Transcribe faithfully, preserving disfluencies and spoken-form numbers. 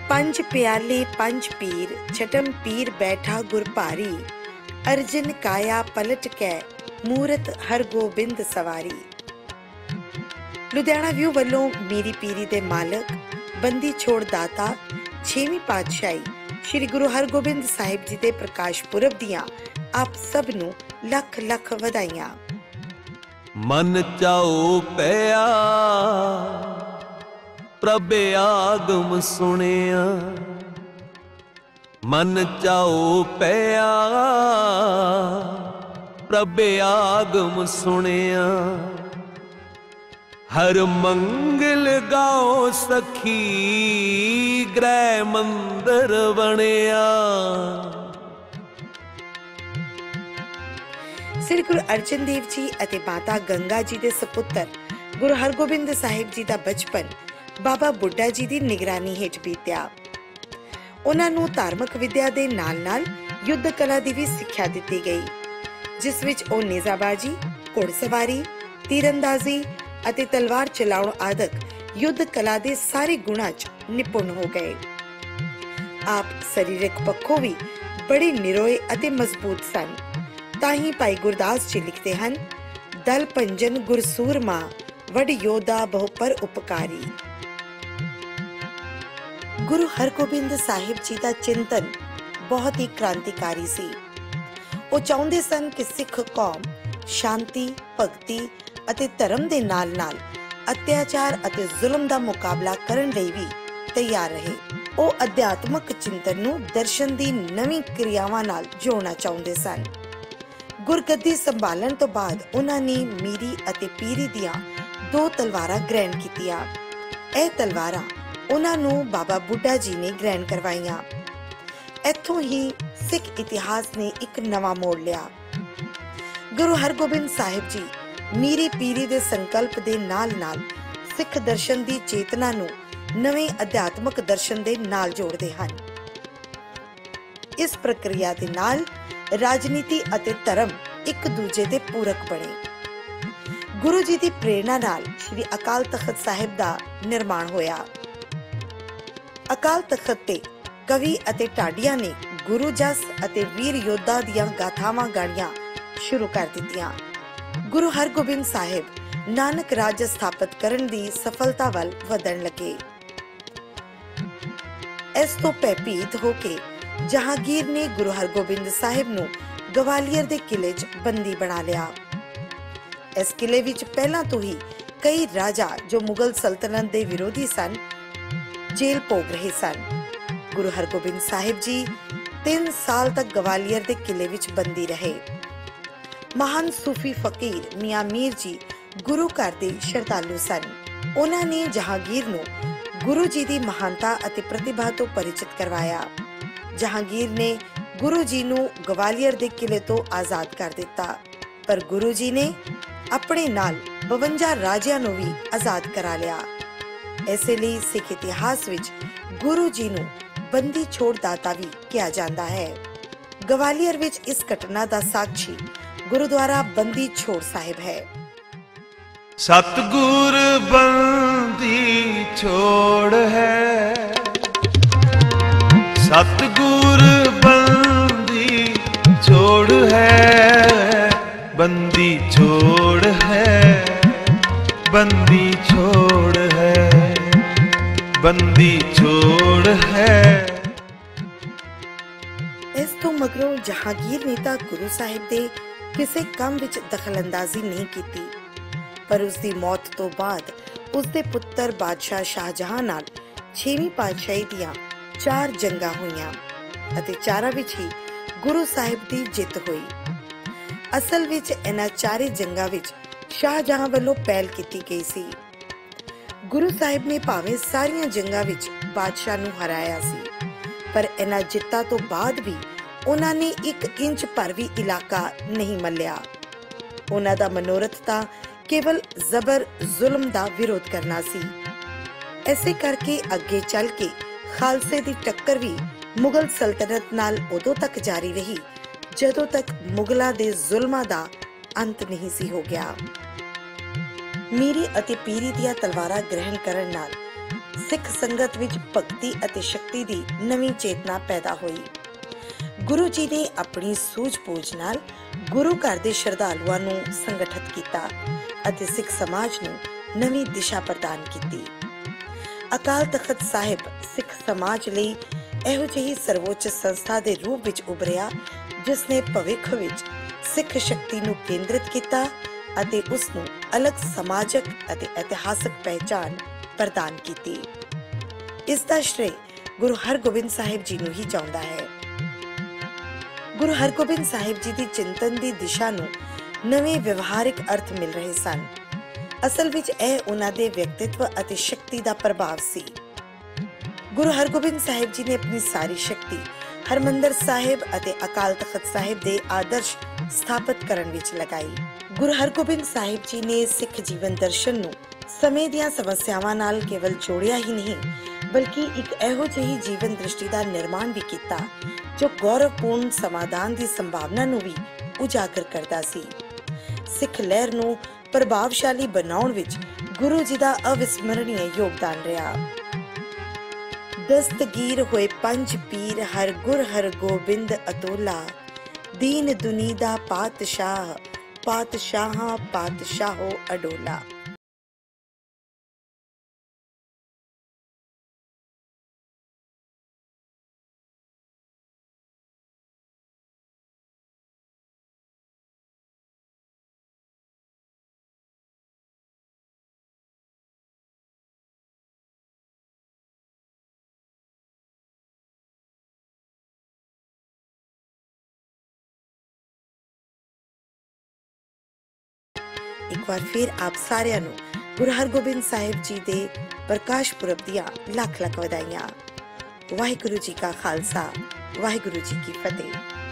पंज प्याले पंज पीर छठम पीर बैठा गुर भारी, अर्जन काया पलट कै मूरत हर गोबिंद सवारी। लुधियाना व्यू वालों मीरी पीरी दे मालक बंदी छोड़ दाता छेवीं पातशाही श्री गुरु हरगोबिंद साहिब जी दे प्रकाश पुरब दियां आप सब नूं लख लख वधाइयां। मन चाओ पिया प्रभ आगम सुनिया, मन चाओ पिया प्रभ आगम सुनिया। हर मंगल गाओ सखी गृह मंदिर बनिया। श्री गुरु अर्जन देव जी अते माता गंगा जी दे सपुत्र गुरु हरगोबिंद साहिब जी दा बचपन बाबा बुड्ढा जी दी निगरानी हेठ बीत्या। उन्हां नूं धार्मिक विद्या दे नाल नाल युद्ध कला दी भी सिक्ख्या दित्ती गई, जिस विच ओ नेजाबाजी, घुड़सवारी, तीरंदाजी अते तलवार चलाउण आदि युद्ध कला दे सारे गुणां च निपुण हो गए। आप सरीरक पक्षों भी बड़े निरोए अते मजबूत सन। ताही भाई गुरदास जी लिखते हैं, दल पंजन गुरसूरमा वड योधा बहु पर उपकारी। गुरु हरगोबिंद साहिब जी का चिंतन बहुत ही क्रांतिकारी सी। वो चाहते सन कि सिख कौम शांति, भगती अते धर्म दे नाल नाल अत्याचार अते जुल्म का मुकाबला करन लई भी तैयार रहे। वो अध्यात्मक चिंतन नूं दर्शन दी नवीं क्रियावां नाल जोड़ना चाहते सन। गुरगद्दी संभालण तो बाद उन्हां ने मीरी अते पीरी दियां दो तलवारां ग्रहण कीतियां। ਇਹ तलवारां उन्हां नूं बाबा बुड्ढा जी ने ग्रहण करवाइयां। इत्थों ही सिख इतिहास ने एक नवां मोड़ लिया। गुरु हरगोबिंद साहिब जी मीरी पीरी दे संकल्प दे नाल नाल सिख दर्शन दी चेतना नूं नवें अध्यात्मक दर्शन दे नाल जोड़दे हन। इस प्रक्रिया दे नाल राजनीति अते धर्म एक दूजे दे पूरक बने। गुरु जी दी प्रेरणा नाल श्री अकाल तख्त साहिब दा निर्माण होया। अकाल तख्त ते कवि अते ढाडियां ने गुरु जस अते वीर योद्धा दियां गाथावां गाणियां शुरू कर दित्तियां। गुरु हरगोबिंद साहिब नानक राज स्थापित करन दी सफलता वल वधन लगे। इस तो भयभीत होके जहांगीर ने गुरु हरगोबिंद साहिब नूं गवालियर दे किले च बंदी बना लिया। इस किले विच पहलां तो ही कई राजा जो मुगल सल्तनत दे विरोधी सन जेल भोग रहे सन। गुरु हरगोबिंद साहिब जी तीन साल तक गवालियर दे किले विच बंदी रहे। महान सूफी फकीर मियां मीर जी गुरु घर दे श्रद्धालु सन। उन्हां ने जहांगीर नूं गुरु जी दी महानता अते प्रतिभा तो परिचित करवाया। जहांगीर ने गुरु जी नूं गवालियर दे किले तो आजाद कर दिता, पर गुरु जी ने अपने नाल बवंजा राजियां नूं भी आजाद करा लिया। इसे लिए सिख इतिहास विच गुरु जी नूं बंदी छोड़ दाता भी कहा जाता है। गवालियर विच इस घटना दा साक्षी गुरुद्वारा बंदी छोड़ साहिब है। सतगुर बंदी छोड़ है, सतगुर बंदी छोड़ है, बंदी छोड़ है, बंदी छोड़ है, बंदी छोड़ है। इस तो मगरों जहांगीर नेता गुरु साहिब दे किसी काम विच दखलअंदाजी नहीं की, पर उसकी मौत तो बाद उसके पुत्र बादशाह शाहजहां नाल छेवीं पातशाही दियां चार जंगा होईयां अते चारां विच ही गुरु साहिब दी जित हुई। असल विच इन्हां चारे जंगा विच शाहजहां वालों पहल की गई सी। गुरु साहिब ने भावें सारियां जंगां विच बादशाह नूं हराया सी, पर इन्हां जित्तां तो बाद भी उन्हां ने एक इंच भर भी इलाका नहीं मल्लिया। उन्हां दा मनोरथ तां केवल जबर जुल्म दा विरोध करना सी। ऐसे करके अगे चल के खालसे दी टक्कर भी मुगल सल्तनत नाल उदों तक जारी रही जदों तक मुगलों दे जुल्मां दा अंत नहीं सी हो गया। मीरी अते पीरी दियां तलवारां ग्रहण करन नाल ਸਿੱਖ ਸੰਗਤ ਵਿੱਚ ਭਗਤੀ ਅਤੇ ਸ਼ਕਤੀ ਦੀ ਨਵੀਂ ਚੇਤਨਾ ਪੈਦਾ ਹੋਈ। ਗੁਰੂ ਜੀ ਨੇ ਆਪਣੀ ਸੂਝ-ਬੂਝ ਨਾਲ ਗੁਰੂ ਘਰ ਦੇ ਸ਼ਰਧਾਲੂਆਂ ਨੂੰ ਸੰਗਠਿਤ ਕੀਤਾ ਅਤੇ ਸਿੱਖ ਸਮਾਜ ਨੂੰ ਨਵੀਂ ਦਿਸ਼ਾ ਪ੍ਰਦਾਨ ਕੀਤੀ। ਅਕਾਲ ਤਖਤ ਸਾਹਿਬ ਸਿੱਖ ਸਮਾਜ ਲਈ ਇਹੋ ਜਿਹੀ ਸਰਵੋੱਚ ਸੰਸਥਾ ਦੇ ਰੂਪ ਵਿੱਚ ਉਭਰਿਆ ਜਿਸ ਨੇ ਭਵਿੱਖ ਵਿੱਚ ਸਿੱਖ ਸ਼ਕਤੀ ਨੂੰ ਕੇਂਦਰਿਤ ਕੀਤਾ ਅਤੇ ਉਸ ਨੂੰ ਅਲੱਗ ਸਮਾਜਕ ਅਤੇ ਇਤਿਹਾਸਕ ਪਹਿਚਾਣ ਪ੍ਰਦਾਨ ਕੀਤੀ। ਇਸ ਦਾ ਸ਼੍ਰੇ ਗੁਰੂ ਹਰਗੋਬਿੰਦ ਸਾਹਿਬ ਜੀ ਨੂੰ ਹੀ ਜਾਂਦਾ ਹੈ। ਗੁਰੂ ਹਰਗੋਬਿੰਦ ਸਾਹਿਬ ਜੀ ਦੀ ਚਿੰਤਨ ਦੀ ਦਿਸ਼ਾ ਨੂੰ ਨਵੇਂ ਵਿਵਹਾਰਿਕ ਅਰਥ ਮਿਲ ਰਹੇ ਸਨ। ਅਸਲ ਵਿੱਚ ਇਹ ਉਹਨਾਂ ਦੇ ਵਿਅਕਤਿਤਵ ਅਤੇ ਸ਼ਕਤੀ ਦਾ ਪ੍ਰਭਾਵ ਸੀ। ਗੁਰੂ ਹਰਗੋਬਿੰਦ ਸਾਹਿਬ ਜੀ ਨੇ ਆਪਣੀ ਸਾਰੀ ਸ਼ਕਤੀ ਹਰਮੰਦਰ ਸਾਹਿਬ ਅਤੇ ਅਕਾਲ ਤਖਤ ਸਾਹਿਬ ਦੇ ਆਦਰਸ਼ ਸਥਾਪਿਤ ਕਰਨ ਵਿੱਚ ਲਗਾਈ। ਗੁਰੂ ਹਰਗੋਬਿੰਦ ਸਾਹਿਬ ਜੀ ਨੇ ਸਿੱਖ ਜੀਵਨ ਦਰਸ਼ਨ ਨੂੰ ਸਮੇਂ ਦੀਆਂ ਸਮੱਸਿਆਵਾਂ ਨਾਲ ਕੇਵਲ ਜੋੜਿਆ ਹੀ ਨਹੀਂ, ਬਲਕਿ ਇੱਕ ਇਹੋ ਜਿਹੀ ਜੀਵਨ ਦ੍ਰਿਸ਼ਟੀ ਦਾ ਨਿਰਮਾਣ ਵੀ ਕੀਤਾ ਜੋ ਗੌਰਵਪੂਰਨ ਸਮਾਧਾਨ ਦੀ ਸੰਭਾਵਨਾ ਨੂੰ ਵੀ ਉਜਾਗਰ ਕਰਦਾ ਸੀ। ਸਿੱਖ ਲਹਿਰ ਨੂੰ ਪ੍ਰਭਾਵਸ਼ਾਲੀ ਬਣਾਉਣ ਵਿੱਚ ਗੁਰੂ ਜੀ ਦਾ ਅਵਿਸਮਰਣੀय ਯੋਗਦਾਨ ਰਿਹਾ। ਦਸਤਗੀਰ ਹੋਏ ਪੰਜ ਪੀਰ ਹਰ ਗੁਰ ਹਰਗੋਬਿੰਦ ਅਤੋਲਾ, ਦੀਨ ਦੁਨੀ ਦਾ ਪਾਤਸ਼ਾਹ ਪਾਤਸ਼ਾਹਾਂ ਪਾਤਸ਼ਾਹੋ ਅਡੋਲਾ। ਇੱਕ ਵਾਰ ਫਿਰ ਆਪ ਸਾਰਿਆਂ ਨੂੰ ਗੁਰੂ ਹਰਗੋਬਿੰਦ ਸਾਹਿਬ ਜੀ ਦੇ ਪ੍ਰਕਾਸ਼ ਪੁਰਬ ਦੀਆਂ ਲੱਖ ਲੱਖ ਵਧਾਈਆਂ। ਵਾਹਿਗੁਰੂ ਜੀ ਕਾ ਖਾਲਸਾ, ਵਾਹਿਗੁਰੂ ਜੀ ਕੀ ਫਤਿਹ।